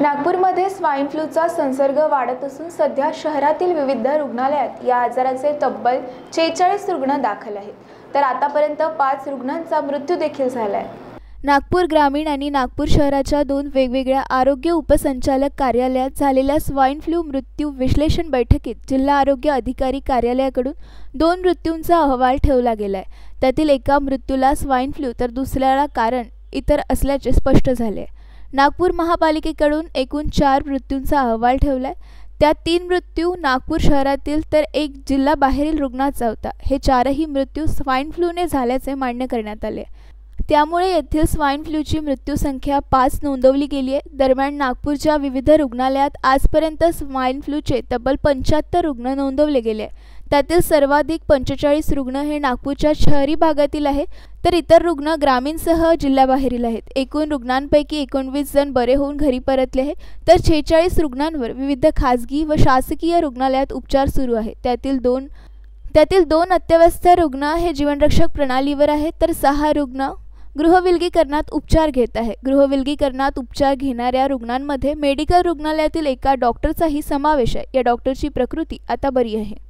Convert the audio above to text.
नागपूरमध्ये स्वाईन फ्लूचा संसर्ग वाढत असून सध्या शहरातील विविध रुग्णालयात या आजाराचे तब्बल 46 रुग्ण दाखल आहेत, तर आतापर्यंत 5 रुग्णांचा मृत्यू देखील झाला आहे। नागपूर ग्रामीण आणि नागपूर शहराच्या 2 वेगवेगळ्या आरोग्य उपसंचालक कार्यालयात झालेल्या स्वाईन फ्लू मृत्यू विश्लेषण बैठकीत जिल्हा आरोग्य अधिकारी कार्यालयाकडून 2 मृत्यूंचा अहवाल ठेवला गेलाय। त्यातील एका मृत्यूला स्वाईन फ्लू तर दुसऱ्याला कारण इतर असल्याचे स्पष्ट झाले। नागपूर महापालिकेकडून एकूण 4 मृत्यूंचा अहवाल ठेवलाय। त्यात 3 मृत्यू नागपूर शहरातील तर 1 जिल्हाबाहेरील रुग्णाचा होता। हे 4ही मृत्यू स्वाईन फ्लूने झाल्याचे मान्य करण्यात आले। त्यामुळे येथील स्वाईन फ्लूची मृत्यू संख्या 5 नोंदवली गेली आहे। दरम्यान नागपूरच्या विविध रुग्णालयात आजपर्यंत स्वाईन फ्लूचे तब्बल 75 रुग्ण नोंदवले गेले। त्यातील सर्वाधिक 45 रुग्ण हे नागपूरच्या शहरी भागातील आहे, तर इतर रुग्ण ग्रामीणसह जिल्ह्याबाहेरील आहेत। एकूण रुग्णांपैकी 19 जण बरे होऊन घरी परतले आहेत, तर 46 रुग्णांवर विविध खासगी व शासकीय रुग्णालयात उपचार सुरू आहेत। त्यातील दोन अत्यवस्थ रुग्ण हे जीवनरक्षक प्रणालीवर आहेत, तर 6 रुग्ण गृहविलगीकरणात उपचार घेत आहेत। गृहविलगीकरणात उपचार घेणाऱ्या रुग्णांमध्ये मेडिकल रुग्णालयातील एका डॉक्टरचाही समावेश आहे। या डॉक्टरची प्रकृती आता बरी आहे।